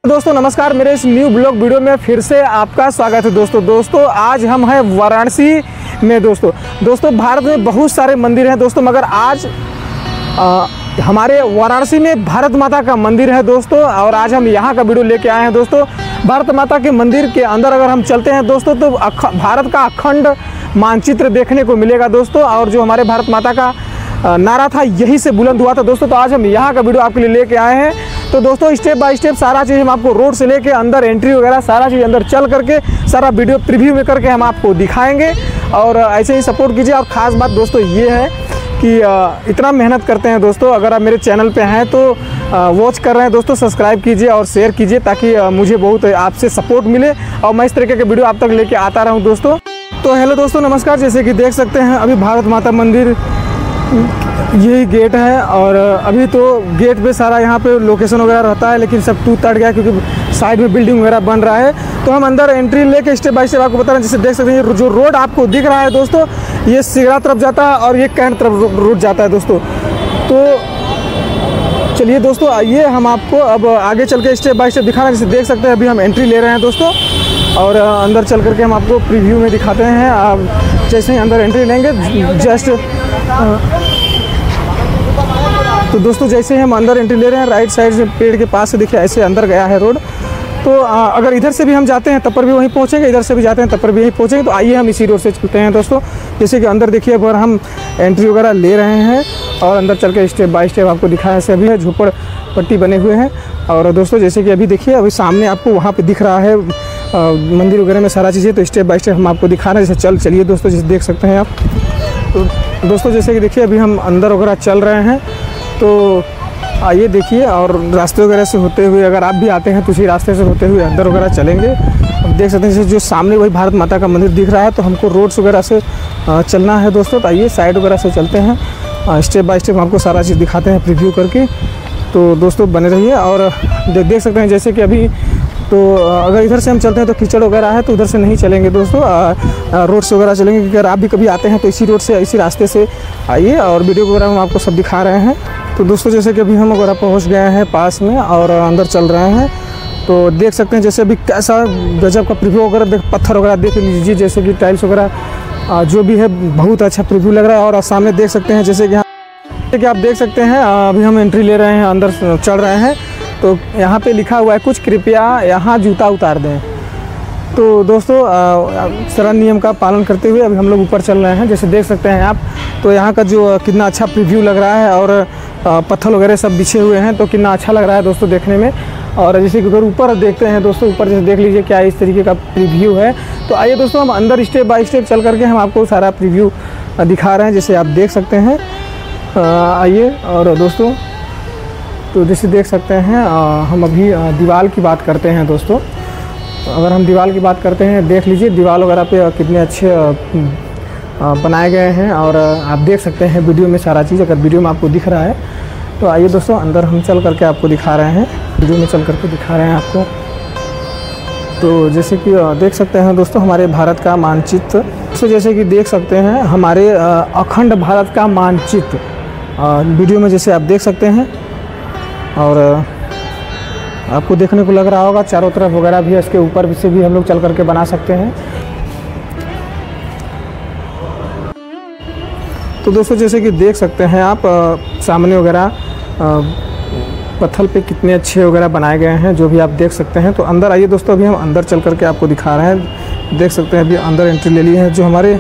दोस्तों नमस्कार, मेरे इस न्यू ब्लॉग वीडियो में फिर से आपका स्वागत है। दोस्तों आज हम हैं वाराणसी में। दोस्तों भारत में बहुत सारे मंदिर हैं दोस्तों, मगर आज हमारे वाराणसी में भारत माता का मंदिर है दोस्तों। और आज हम यहाँ का वीडियो लेके आए हैं दोस्तों। भारत माता के मंदिर के अंदर अगर हम चलते हैं दोस्तों तो भारत का अखंड मानचित्र देखने को मिलेगा दोस्तों। और जो हमारे भारत माता का नारा था यही से बुलंद हुआ था दोस्तों। तो आज हम यहाँ का वीडियो आपके लिए लेके आए हैं। तो दोस्तों स्टेप बाय स्टेप सारा चीज़ हम आपको रोड से लेके अंदर एंट्री वगैरह सारा चीज़ अंदर चल करके सारा वीडियो प्रीव्यू में करके हम आपको दिखाएंगे। और ऐसे ही सपोर्ट कीजिए। और ख़ास बात दोस्तों ये है कि इतना मेहनत करते हैं दोस्तों। अगर आप मेरे चैनल पे हैं तो वॉच कर रहे हैं दोस्तों, सब्सक्राइब कीजिए और शेयर कीजिए ताकि मुझे बहुत आपसे सपोर्ट मिले और मैं इस तरीके के वीडियो आप तक लेके आता रहूँ दोस्तों। तो हेलो दोस्तों नमस्कार, जैसे कि देख सकते हैं अभी भारत माता मंदिर यही गेट है। और अभी तो गेट पे सारा यहाँ पे लोकेशन वगैरह रहता है, लेकिन सब टूट टट गया क्योंकि साइड में बिल्डिंग वगैरह बन रहा है। तो हम अंदर एंट्री लेके स्टेप बाय स्टेप आपको बता रहे हैं। जैसे देख सकते हैं जो रोड आपको दिख रहा है दोस्तों, ये सिगरा तरफ जाता है और ये कैंट तरफ रोड जाता है दोस्तों। तो चलिए दोस्तों आइए हम आपको अब आगे चल के स्टेप बाय स्टेप दिखा रहे हैं। जैसे देख सकते हैं अभी हम एंट्री ले रहे हैं दोस्तों और अंदर चल करके हम आपको प्रीव्यू में दिखाते हैं। आप जैसे ही अंदर एंट्री लेंगे जस्ट तो दोस्तों जैसे ही हम अंदर एंट्री ले रहे हैं राइट साइड से पेड़ के पास से देखिए ऐसे अंदर गया है रोड। तो अगर इधर से भी हम जाते हैं तब पर भी वहीं पहुंचेंगे, इधर से भी जाते हैं तब पर भी वहीं पहुंचेंगे। तो आइए हम इसी रोड से चलते हैं दोस्तों। जैसे कि अंदर देखिए अगर हम एंट्री वगैरह ले रहे हैं और अंदर चल के स्टेप बाय स्टेप आपको दिखाया ऐसे अभी है झोपड़ पट्टी बने हुए हैं। और दोस्तों जैसे कि अभी देखिए अभी सामने आपको वहाँ पर दिख रहा है मंदिर वगैरह में सारा चीज़ें। तो स्टेप बाय स्टेप हम आपको दिखा रहे हैं। जैसे चलिए दोस्तों जैसे देख सकते हैं आप। तो दोस्तों जैसे कि देखिए अभी हम अंदर वगैरह चल रहे हैं। तो आइए देखिए और रास्ते वगैरह से होते हुए अगर आप भी आते हैं तो उसी रास्ते से होते हुए अंदर वगैरह चलेंगे। अब देख सकते हैं जैसे जो सामने वही भारत माता का मंदिर दिख रहा है। तो हमको रोड्स वगैरह से चलना है दोस्तों। तो आइए साइड वगैरह से चलते हैं, स्टेप बाय स्टेप आपको सारा चीज़ दिखाते हैं प्रीव्यू करके। तो दोस्तों बने रहिए। और देख सकते हैं जैसे कि अभी तो अगर इधर से हम चलते हैं तो कीचड़ वगैरह है तो उधर से नहीं चलेंगे दोस्तों, रोड से वगैरह चलेंगे। क्योंकि अगर आप भी कभी आते हैं तो इसी रोड से इसी रास्ते से आइए और वीडियो वगैरह हम आपको सब दिखा रहे हैं। तो दोस्तों जैसे कि अभी हम वगैरह पहुंच गए हैं पास में और अंदर चल रहे हैं। तो देख सकते हैं जैसे अभी कैसा गजब का प्रीव्यू वगैरह पत्थर वगैरह देख लीजिए, जैसे कि टाइल्स वगैरह जो भी है बहुत अच्छा प्रीव्यू लग रहा है। और सामने देख सकते हैं जैसे कि आप देख सकते हैं अभी हम एंट्री ले रहे हैं, अंदर चल रहे हैं। तो यहाँ पे लिखा हुआ है कुछ कृपया यहाँ जूता उतार दें। तो दोस्तों सरल नियम का पालन करते हुए अभी हम लोग ऊपर चल रहे हैं। जैसे देख सकते हैं आप तो यहाँ का जो कितना अच्छा प्रीव्यू लग रहा है और पत्थर वगैरह सब बिछे हुए हैं तो कितना अच्छा लग रहा है दोस्तों देखने में। और जैसे कि अगर ऊपर देखते हैं दोस्तों, ऊपर जैसे देख लीजिए क्या इस तरीके का प्रीव्यू है। तो आइए दोस्तों हम अंदर स्टेप बाय स्टेप चल करके हम आपको सारा प्रीव्यू दिखा रहे हैं जैसे आप देख सकते हैं। आइए और दोस्तों तो जैसे देख सकते हैं हम अभी दीवार की बात करते हैं दोस्तों। अगर हम दीवार की बात करते हैं देख लीजिए दीवार वगैरह पे कितने अच्छे बनाए गए हैं। और आप देख सकते हैं वीडियो में सारा चीज़, अगर वीडियो में आपको दिख रहा है तो आइए दोस्तों अंदर हम चल करके आपको दिखा रहे हैं, वीडियो में चल करके दिखा रहे हैं आपको। तो जैसे कि देख सकते हैं दोस्तों हमारे भारत का मानचित्र। तो जैसे कि देख सकते हैं हमारे अखंड भारत का मानचित्र वीडियो में जैसे आप देख सकते हैं। और आपको देखने को लग रहा होगा चारों तरफ वगैरह भी है, इसके ऊपर से भी हम लोग चल करके बना सकते हैं। तो दोस्तों जैसे कि देख सकते हैं आप सामने वगैरह पत्थर पे कितने अच्छे वगैरह बनाए गए हैं जो भी आप देख सकते हैं। तो अंदर आइए दोस्तों अभी हम अंदर चल करके आपको दिखा रहे हैं। देख सकते हैं अभी अंदर एंट्री ले ली है जो हमारे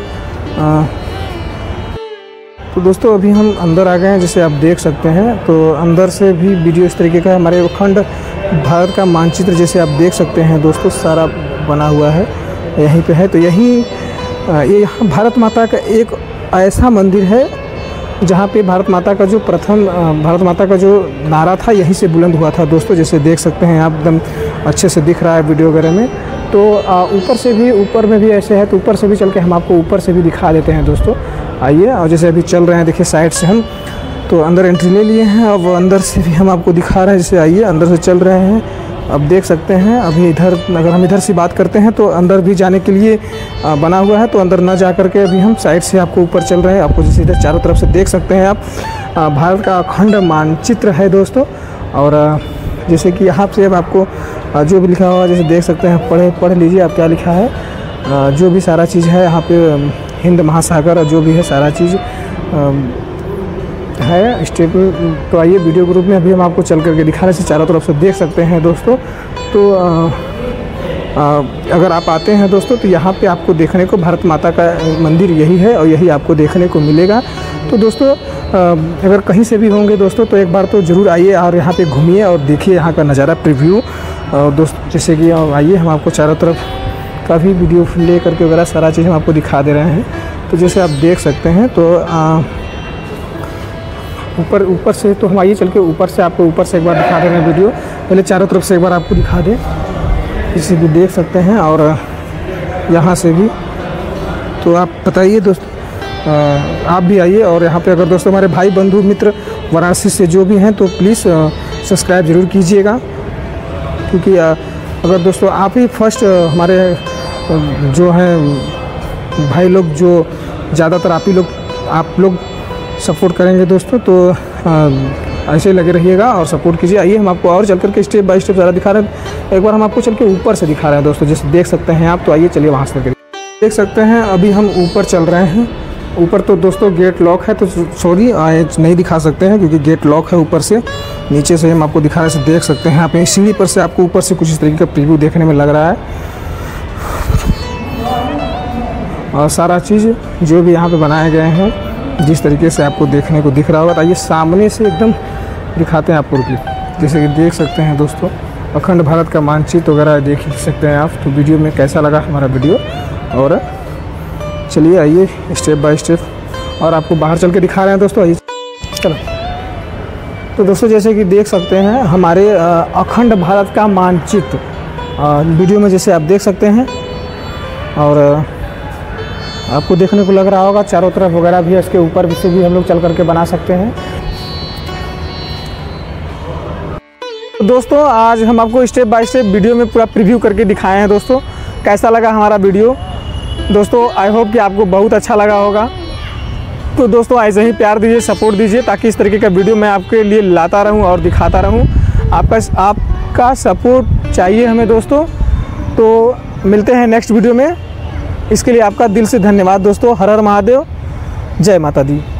तो दोस्तों अभी हम अंदर आ गए हैं जैसे आप देख सकते हैं। तो अंदर से भी वीडियो इस तरीके का है। हमारे अखंड भारत का मानचित्र जैसे आप देख सकते हैं दोस्तों सारा बना हुआ है यहीं पे है। तो यहीं ये यहाँ भारत माता का एक ऐसा मंदिर है जहाँ पे भारत माता का जो प्रथम भारत माता का जो नारा था यहीं से बुलंद हुआ था दोस्तों। जैसे देख सकते हैं आप एकदम अच्छे से दिख रहा है वीडियो वगैरह में। तो ऊपर से भी ऊपर में भी ऐसे है तो ऊपर से भी चल के हम आपको ऊपर से भी दिखा देते हैं दोस्तों। आइए और जैसे अभी चल रहे हैं देखिए साइड से हम तो अंदर एंट्री ले लिए हैं। अब अंदर से भी हम आपको दिखा रहे हैं। जैसे आइए अंदर से चल रहे हैं। अब देख सकते हैं अभी इधर अगर हम इधर से बात करते हैं तो अंदर भी जाने के लिए बना हुआ है। तो अंदर ना जा करके अभी हम साइड से आपको ऊपर चल रहे हैं। आपको जैसे इधर चारों तरफ से देख सकते हैं आप भारत का अखंड मानचित्र है दोस्तों। और जैसे कि यहाँ से अब आपको जो भी लिखा हुआ जैसे देख सकते हैं, पढ़ लीजिए आप क्या लिखा है। जो भी सारा चीज़ है यहाँ पे हिंद महासागर जो भी है सारा चीज़ है स्टेप। तो आइए वीडियो ग्रुप में अभी हम आपको चल करके दिखा रहे हैं, चारों तरफ से देख सकते हैं दोस्तों। तो अगर आप आते हैं दोस्तों तो यहाँ पे आपको देखने को भारत माता का मंदिर यही है और यही आपको देखने को मिलेगा। तो दोस्तों अगर कहीं से भी होंगे दोस्तों तो एक बार तो ज़रूर आइए और यहाँ पे घूमिए और देखिए यहाँ का नज़ारा प्रीव्यू। दोस्तों जैसे कि आइए हम आपको चारों तरफ का भी वीडियो ले करके वगैरह सारा चीज़ हम आपको दिखा दे रहे हैं। तो जैसे आप देख सकते हैं तो ऊपर से तो हम आइए चल के ऊपर से आपको ऊपर से एक बार दिखा दे रहे हैं वीडियो। पहले चारों तरफ से एक बार आपको दिखा दें, इसे भी देख सकते हैं और यहाँ से भी। तो आप बताइए दोस्तों, आप भी आइए और यहाँ पे अगर दोस्तों हमारे भाई बंधु मित्र वाराणसी से जो भी हैं तो प्लीज़ सब्सक्राइब ज़रूर कीजिएगा, क्योंकि अगर दोस्तों आप ही फर्स्ट हमारे जो हैं भाई लोग जो ज़्यादातर आप लोग सपोर्ट करेंगे दोस्तों। तो ऐसे लगे रहिएगा और सपोर्ट कीजिए। आइए हम आपको और चल करके स्टेप बाय स्टेप ज़रा दिखा रहे हैं। एक बार हम आपको चल के ऊपर से दिखा रहे हैं दोस्तों, जैसे देख सकते हैं आप। तो आइए चलिए वहाँ से देख सकते हैं अभी हम ऊपर चल रहे हैं। ऊपर तो दोस्तों गेट लॉक है, तो सॉरी नहीं दिखा सकते हैं क्योंकि गेट लॉक है ऊपर से। नीचे से हम आपको दिखा रहे हैं, देख सकते हैं आप। सीढ़ी पर से आपको ऊपर से कुछ इस तरीके का प्रीव्यू देखने में लग रहा है और सारा चीज़ जो भी यहाँ पे बनाए गए हैं जिस तरीके से आपको देखने को दिख रहा होगा। तो आइए सामने से एकदम दिखाते हैं आपको रुकिए। जैसे कि देख सकते हैं दोस्तों अखंड भारत का मानचित्र वगैरह देख ही सकते हैं आप। तो वीडियो में कैसा लगा हमारा वीडियो, और चलिए आइए स्टेप बाय स्टेप और आपको बाहर चल के दिखा रहे हैं दोस्तों। आइए चलो। तो दोस्तों जैसे कि देख सकते हैं हमारे अखंड भारत का मानचित्र वीडियो में जैसे आप देख सकते हैं, और आपको देखने को लग रहा होगा चारों तरफ वगैरह भी है। इसके ऊपर से भी हम लोग चल करके बना सकते हैं। तो दोस्तों आज हम आपको स्टेप बाय स्टेप वीडियो में पूरा प्रीव्यू करके दिखाए हैं दोस्तों। कैसा लगा हमारा वीडियो दोस्तों? आई होप कि आपको बहुत अच्छा लगा होगा। तो दोस्तों ऐसे ही प्यार दीजिए, सपोर्ट दीजिए, ताकि इस तरीके का वीडियो मैं आपके लिए लाता रहूं और दिखाता रहूं। आपका सपोर्ट चाहिए हमें दोस्तों। तो मिलते हैं नेक्स्ट वीडियो में। इसके लिए आपका दिल से धन्यवाद दोस्तों। हर हर महादेव, जय माता दी।